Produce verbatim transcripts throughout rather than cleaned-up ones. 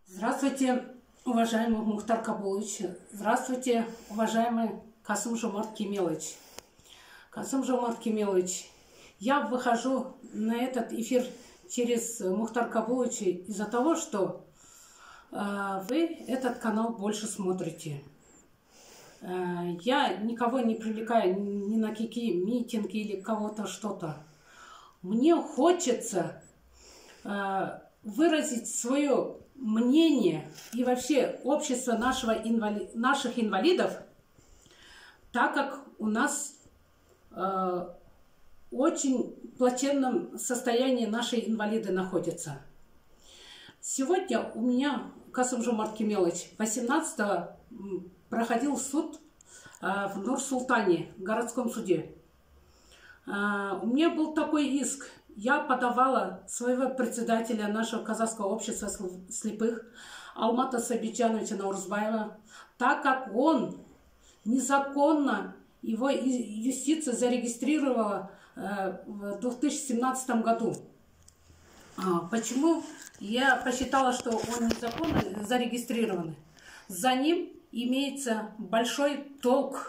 Здравствуйте, уважаемый Мухтар Кабулович. Здравствуйте, уважаемый Касым-Жомарт Кемелович. Касым-Жомарт Кемелович, я выхожу на этот эфир через Мухтар Кабуловича из-за того, что э, вы этот канал больше смотрите. Э, я никого не привлекаю ни на какие митинги или кого-то что-то. Мне хочется э, выразить свое мнение и вообще общество нашего инвали... наших инвалидов, так как у нас э, очень плачевном состоянии наши инвалиды находятся. Сегодня у меня, Касым-Жомарт Кемелович, восемнадцатого проходил суд э, в Нур-Султане, в городском суде. Э, у меня был такой иск. Я подавала своего председателя нашего казахского общества слепых Алмата Сабиджановича Наурзбаева, так как он незаконно, его юстиция зарегистрировала э, в две тысячи семнадцатом году. А, почему я посчитала, что он незаконно зарегистрирован? За ним имеется большой толк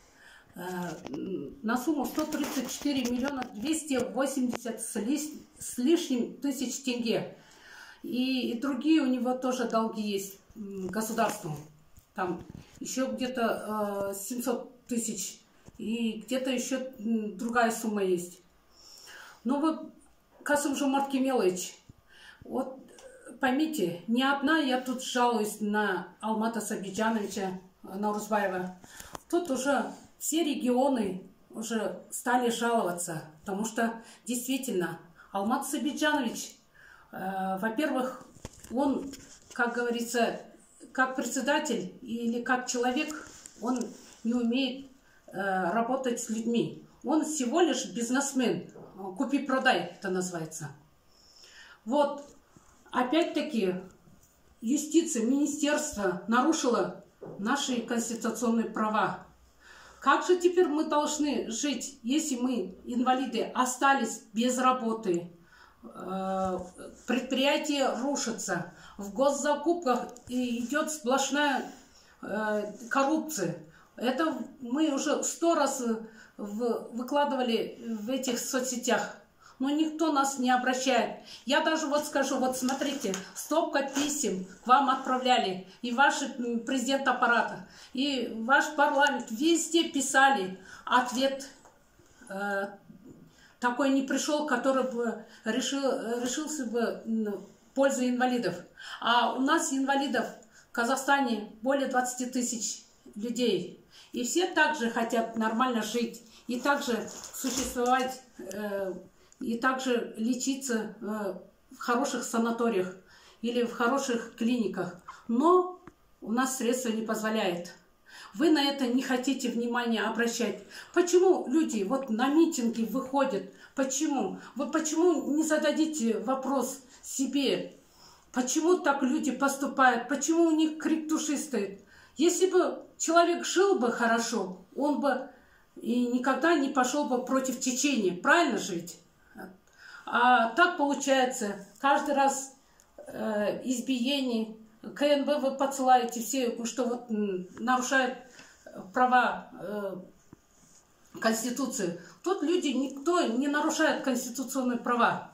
на сумму сто тридцать четыре миллиона двести восемьдесят с, лиш... с лишним тысяч тенге. И, и другие у него тоже долги есть государству. Там еще где-то э, семьсот тысяч. И где-то еще другая сумма есть. Но вот, Касым-Жомарт Кемелович, вот поймите, не одна я тут жалуюсь на Алмата Сабиджановича Наурзбаева. Тут уже все регионы уже стали жаловаться, потому что действительно Алмат Сабиджанович, э, во-первых, он, как говорится, как председатель или как человек, он не умеет э, работать с людьми. Он всего лишь бизнесмен, купи-продай это называется. Вот, опять-таки, юстиция, министерство нарушило наши конституционные права. Как же теперь мы должны жить, если мы, инвалиды, остались без работы? Предприятия рушатся, в госзакупках идет сплошная коррупция. Это мы уже сто раз выкладывали в этих соцсетях, но никто нас не обращает. Я даже вот скажу, вот смотрите, стопка писем к вам отправляли, и ваш президент аппарата, и ваш парламент, везде писали, ответ э, такой не пришел, который бы решил, решился бы в пользу инвалидов. А у нас инвалидов в Казахстане более двадцати тысяч людей. И все также хотят нормально жить, и также существовать, э, и также лечиться э, в хороших санаториях или в хороших клиниках. Но у нас средства не позволяют. Вы на это не хотите внимания обращать. Почему люди вот на митинги выходят? Почему? Вы почему не зададите вопрос себе? Почему так люди поступают? Почему у них крик души стоит? Если бы человек жил бы хорошо, он бы и никогда не пошел бы против течения. Правильно жить? А так получается, каждый раз э, избиение, КНБ вы подсылаете все, что вот нарушают права э, Конституции. Тут люди, никто не нарушает конституционные права.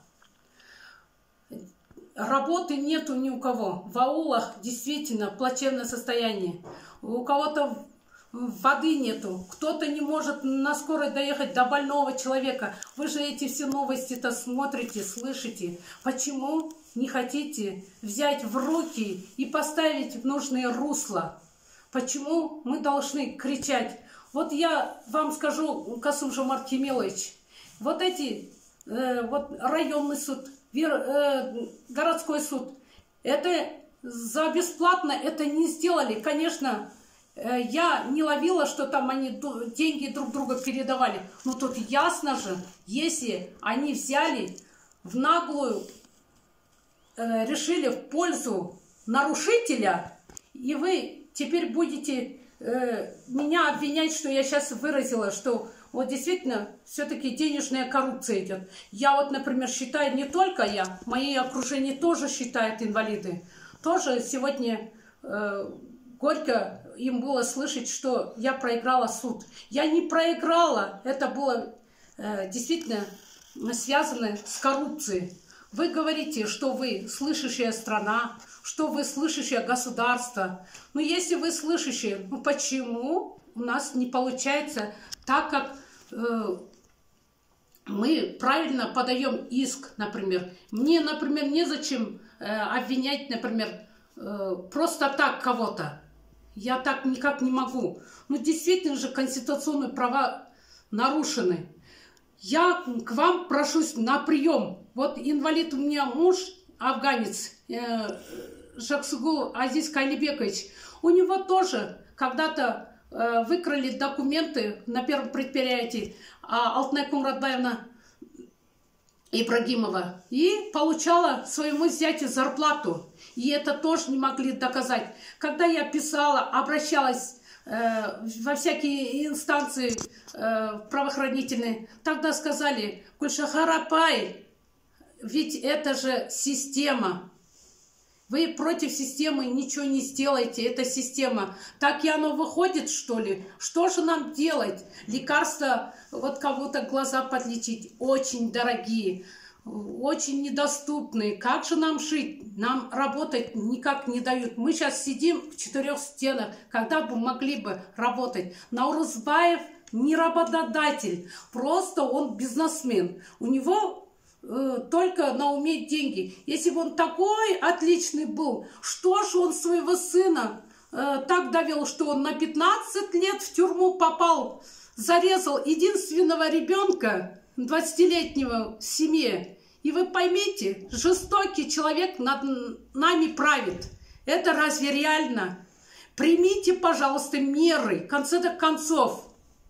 Работы нету ни у кого. В аулах действительно плачевное состояние. У кого-то воды нету. Кто-то не может на скорой доехать до больного человека. Вы же эти все новости-то смотрите, слышите. Почему не хотите взять в руки и поставить в нужные русла? Почему мы должны кричать? Вот я вам скажу, Касым-Жомарт Кемелович, вот эти, э, вот районный суд, вер, э, городской суд, это за бесплатно это не сделали. Конечно, э, я не ловила, что там они деньги друг друга передавали. Но тут ясно же, если они взяли в наглую, э, решили в пользу нарушителя, и вы теперь будете э, меня обвинять, что я сейчас выразила, что вот действительно все-таки денежная коррупция идет. Я вот, например, считаю, не только я, мои окружение тоже считают инвалиды. Тоже сегодня э, горько им было слышать, что я проиграла суд. Я не проиграла, это было э, действительно связано с коррупцией. Вы говорите, что вы слышащая страна, что вы слышащее государство. Но если вы слышащие, ну почему у нас не получается так, как э, мы правильно подаем иск, например. Мне, например, незачем э, обвинять, например, э, просто так кого-то. Я так никак не могу. Ну, действительно же, конституционные права нарушены. Я к вам прошусь на прием. Вот инвалид у меня муж, афганец, э, Жаксугул Азиз Кайлибекович. У него тоже когда-то э, выкрали документы на первом предприятии а Алтынай Кумратбаевна Ибрагимова и получала своему зятю зарплату. И это тоже не могли доказать. Когда я писала, обращалась э, во всякие инстанции э, правоохранительные, тогда сказали: Гульшахар апай, ведь это же система. Вы против системы ничего не сделаете, это система. Так и оно выходит, что ли? Что же нам делать? Лекарства, вот кого-то глаза подлечить, очень дорогие, очень недоступные. Как же нам жить? Нам работать никак не дают. Мы сейчас сидим в четырех стенах, когда бы могли бы работать. Наурузбаев не работодатель, просто он бизнесмен. У него только на уме деньги. Если бы он такой отличный был, что же он своего сына э, так довел, что он на пятнадцать лет в тюрьму попал, зарезал единственного ребенка, двадцатилетнего в семье. И вы поймите, жестокий человек над нами правит. Это разве реально? Примите, пожалуйста, меры, в конце концов.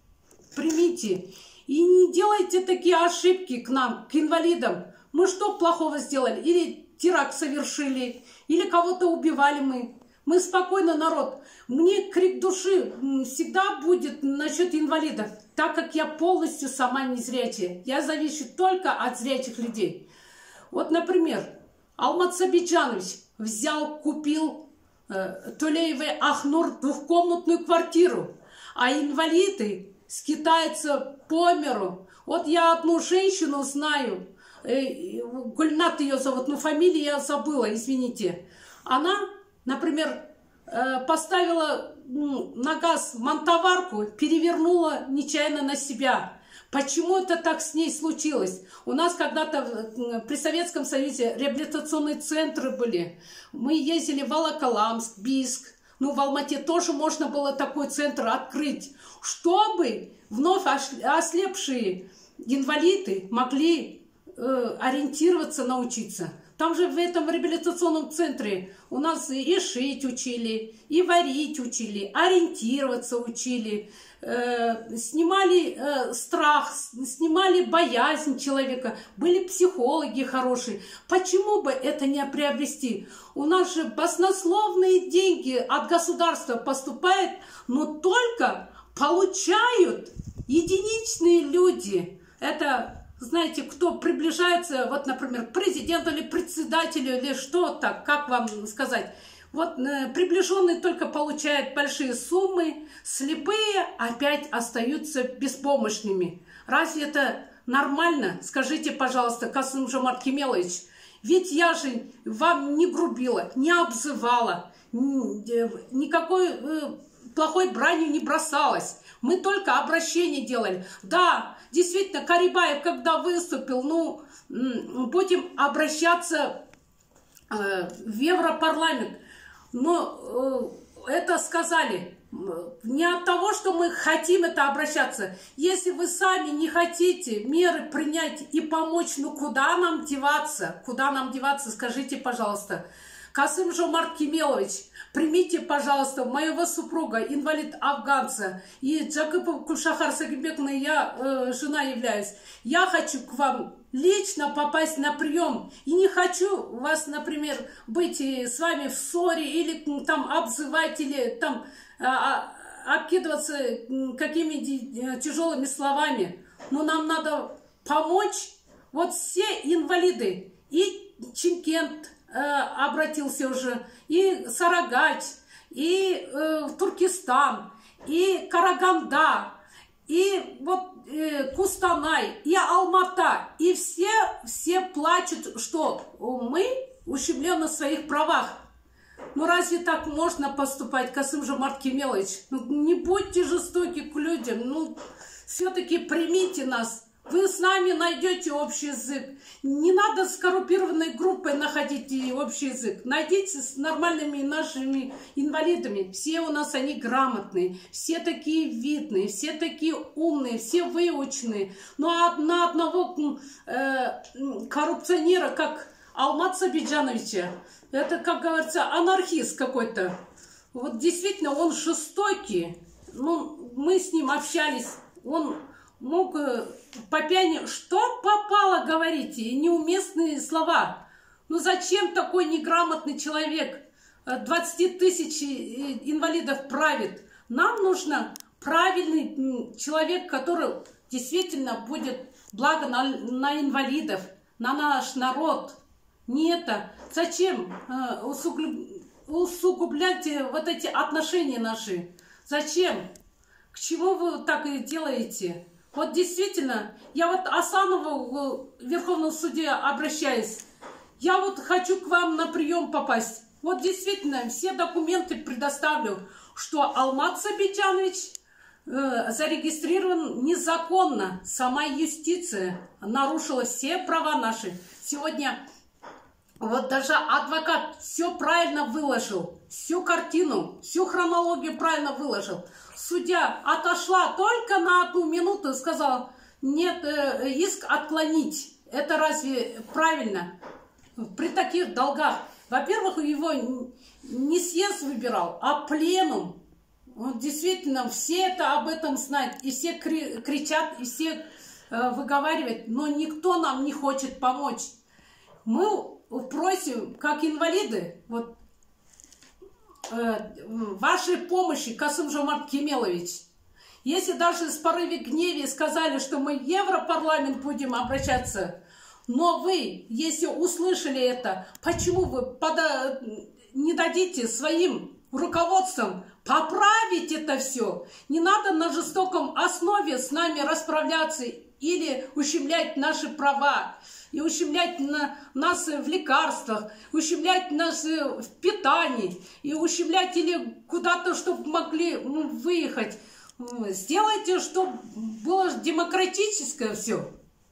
Примите. И не делайте такие ошибки к нам, к инвалидам. Мы что плохого сделали? Или теракт совершили, или кого-то убивали мы. Мы спокойно народ. Мне крик души всегда будет насчет инвалидов, так как я полностью сама незрячая. Я завишу только от зрячих людей. Вот, например, Алмат Сабиджанович взял, купил э, Тулеевой Ахнур двухкомнатную квартиру, а инвалиды скитается по миру. Вот я одну женщину знаю, э, Гульнат ее зовут, но фамилию я забыла, извините. Она, например, э, поставила ну, на газ монтоварку, перевернула нечаянно на себя. Почему это так с ней случилось? У нас когда-то при Советском Союзе реабилитационные центры были. Мы ездили в Волоколамск, Бийск. Ну, в Алмате тоже можно было такой центр открыть, чтобы вновь ослепшие инвалиды могли э, ориентироваться, научиться. Там же в этом реабилитационном центре у нас и шить учили, и варить учили, ориентироваться учили, э, снимали э, страх, снимали боязнь человека, были психологи хорошие. Почему бы это не приобрести? У нас же баснословные деньги от государства поступают, но только получают единичные люди. Это, знаете, кто приближается, вот, например, к президенту или председателю, или что-то, как вам сказать. Вот э, приближенные только получают большие суммы, слепые опять остаются беспомощными. Разве это нормально? Скажите, пожалуйста, Касым-Жомарт Кемелович. Ведь я же вам не грубила, не обзывала, никакой э, плохой бранью не бросалась. Мы только обращение делали. Да, действительно, Карибаев, когда выступил, ну, будем обращаться э, в Европарламент. Но э, это сказали не от того, что мы хотим это обращаться. Если вы сами не хотите меры принять и помочь, ну куда нам деваться? Куда нам деваться, скажите, пожалуйста. Касым-Жомарт Кемелович, примите, пожалуйста, моего супруга, инвалид-афганца, и Джакипов Гульшахар Сагибековна, я э, жена являюсь. Я хочу к вам лично попасть на прием. И не хочу вас, например, быть с вами в ссоре, или там обзывать, или там э, обкидываться какими-то тяжелыми словами. Но нам надо помочь. Вот все инвалиды, и Чимкент, э, обратился уже, и Сарагач, и э, Туркестан, и Караганда, и вот э, Кустанай, и Алмата, и все, все плачут, что мы ущемлены в своих правах. Ну разве так можно поступать, Касым-Жомарт Кемелович? Ну не будьте жестоки к людям, ну все-таки примите нас. Вы с нами найдете общий язык. Не надо с коррумпированной группой находить общий язык. Найдите с нормальными нашими инвалидами. Все у нас они грамотные, все такие видные, все такие умные, все выученные. Но на одного э, коррупционера, как Алмат Сабиджановича, это, как говорится, анархист какой-то. Вот действительно, он жестокий. Ну, мы с ним общались. Он мог по пьяни, что попало, говорите, и неуместные слова. Ну зачем такой неграмотный человек двадцать тысяч инвалидов правит? Нам нужно правильный человек, который действительно будет благо на, на инвалидов, на наш народ. Не это. Зачем э, усугуб... усугублять вот эти отношения наши? Зачем? К чему вы так и делаете? Вот действительно, я вот Асанову в Верховном суде обращаюсь. Я вот хочу к вам на прием попасть. Вот действительно, все документы предоставлю, что Алмат Сабиджанович э, зарегистрирован незаконно. Сама юстиция нарушила все права наши. Сегодня вот даже адвокат все правильно выложил, всю картину, всю хронологию правильно выложил. Судья отошла только на одну минуту и сказала: нет, э, иск отклонить. Это разве правильно? При таких долгах. Во-первых, его не съезд выбирал, а пленум. Вот действительно, все это об этом знают. И все кри кричат, и все э, выговаривают. Но никто нам не хочет помочь. Мы просим, как инвалиды, вот, вашей помощи, Касым-Жомарт Кемелович. Если даже с порыве гнева сказали, что мы в Европарламент будем обращаться, но вы, если услышали это, почему вы пода... не дадите своим руководством поправить это все? Не надо на жестоком основе с нами расправляться или ущемлять наши права. И ущемлять на, нас в лекарствах, ущемлять нас в питании, и ущемлять или куда-то, чтобы могли выехать. Сделайте, чтобы было демократическое все.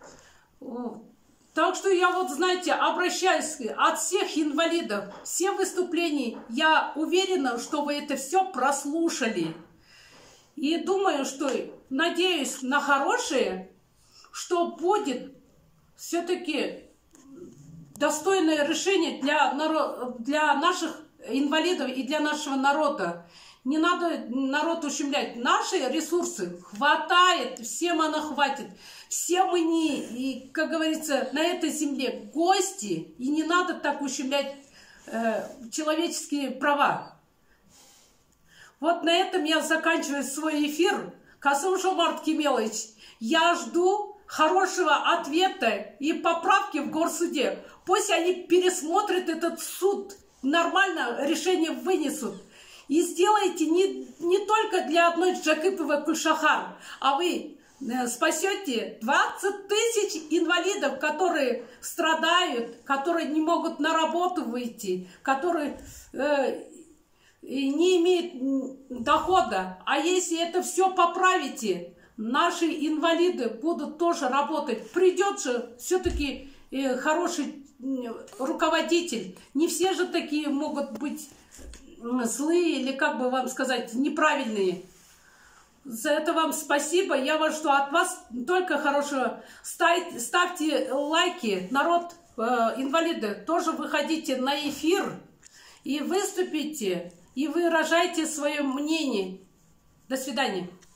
Так что я вот, знаете, обращаюсь от всех инвалидов, все выступления, я уверена, что вы это все прослушали. И думаю, что, надеюсь на хорошее, что будет все-таки достойное решение для, народ, для наших инвалидов и для нашего народа. Не надо народ ущемлять. Наши ресурсы хватает, всем она хватит. Все мы не, и, как говорится, на этой земле гости, и не надо так ущемлять э, человеческие права. Вот на этом я заканчиваю свой эфир. Касым-Жомарт Кемелович, я жду хорошего ответа и поправки в горсуде. Пусть они пересмотрят этот суд, нормально решение вынесут. И сделайте не, не только для одной Джакиповой Кульшахар, а вы спасете двадцать тысяч инвалидов, которые страдают, которые не могут на работу выйти, которые э, не имеют дохода. А если это все поправите, наши инвалиды будут тоже работать. Придет же все-таки э, хороший э, руководитель. Не все же такие могут быть э, злые или, как бы вам сказать, неправильные. За это вам спасибо. Я вас жду от вас только хорошего. Ставьте, ставьте лайки. Народ, э, инвалиды, тоже выходите на эфир и выступите, и выражайте свое мнение. До свидания.